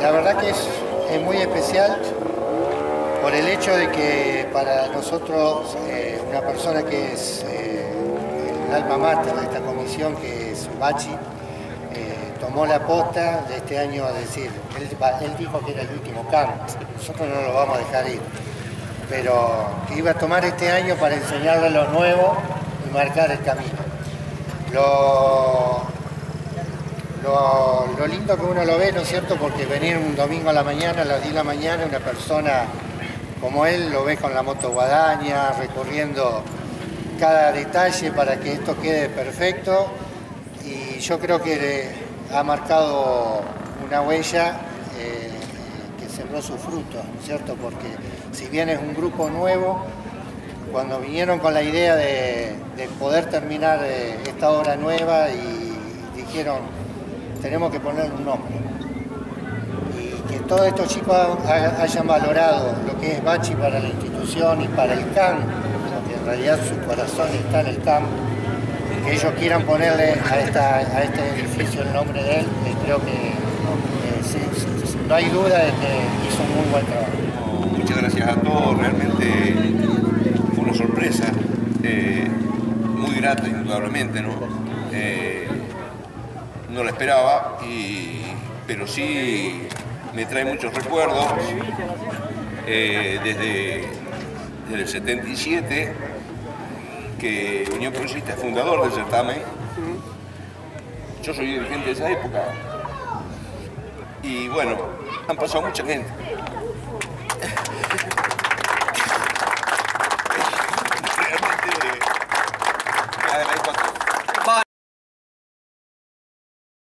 La verdad que es muy especial por el hecho de que para nosotros una persona que es el alma mater de esta comisión, que es Bachi, tomó la posta de este año, es decir, él dijo que era el último camp, nosotros no lo vamos a dejar ir, pero que iba a tomar este año para enseñarle lo nuevo y marcar el camino. Lo lindo que uno lo ve, ¿no es cierto? Porque venir un domingo a la mañana, a las 10 de la mañana, una persona como él lo ve con la moto guadaña, recorriendo cada detalle para que esto quede perfecto, y yo creo que ha marcado una huella que sembró sus frutos, ¿no es cierto? Porque si bien es un grupo nuevo, cuando vinieron con la idea de poder terminar esta obra nueva y dijeron, tenemos que ponerle un nombre. Y que todos estos chicos hayan valorado lo que es Bachi para la institución y para el CAM, porque en realidad su corazón está en el CAM, que ellos quieran ponerle a este edificio el nombre de él, creo que no hay duda de que hizo un muy buen trabajo. Muchas gracias a todos, realmente fue una sorpresa, muy grata indudablemente, ¿no? No la esperaba, pero sí me trae muchos recuerdos, desde el 77, que Unión Progresista es fundador del certamen. Yo soy dirigente de esa época. Y bueno, han pasado mucha gente. Realmente agradezco a todos.